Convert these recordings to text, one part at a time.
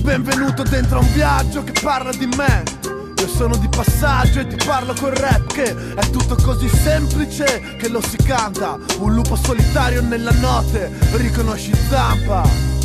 Benvenuto dentro a un viaggio che parla di me. Io sono di passaggio e ti parlo col rap, che è tutto così semplice che lo si canta. Un lupo solitario nella notte, riconosci Zampa.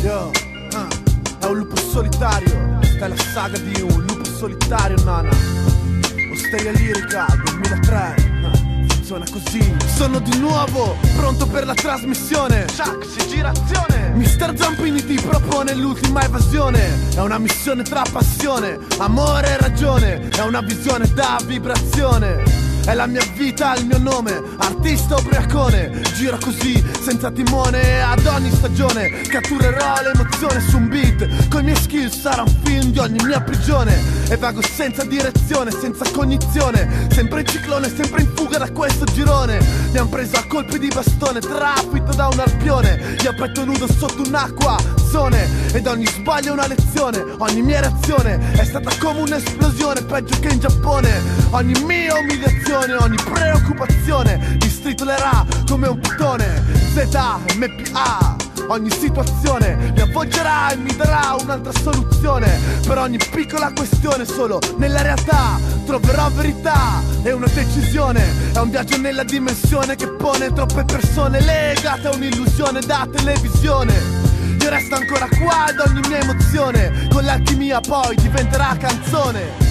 È un lupo solitario, questa è la saga di un lupo solitario, nana. Osteria lirica 2003, funziona così. Sono di nuovo pronto per la trasmissione. Chuck, si gira azione. Mister Zampini ti propone l'ultima evasione. È una missione tra passione, amore e ragione. È una visione da vibrazione. È la mia vita, il mio nome, artista ubriacone. Giro così, senza timone, ad ogni stagione. Catturerò l'emozione su un beat. Coi miei skills sarà un film di ogni mia prigione. E vago senza direzione, senza cognizione. Sempre in ciclone, sempre in fuga da questo girone. Mi han preso a colpi di bastone, trafitto da un arpione. Io a petto nudo sotto un'acqua, zone. Ed ogni sbaglio è una lezione. Ogni mia reazione è stata come un'esplosione, peggio che in Giappone. Ogni mia umiliazione, ogni preoccupazione mi stritolerà come un pitone. ZMPA, ogni situazione mi avvolgerà e mi darà un'altra soluzione. Per ogni piccola questione solo nella realtà troverò verità e una decisione. È un viaggio nella dimensione che pone troppe persone legate a un'illusione da televisione. Io resto ancora qua ed ogni mia emozione con l'alchimia poi diventerà canzone.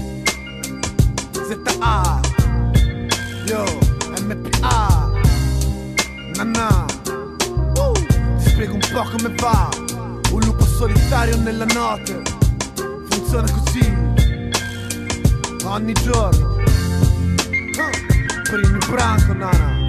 ZA, yo, MPA, nanna. Ti spiego un po' come va. Un lupo solitario nella notte, funziona così ogni giorno. Per il mio branco, nana.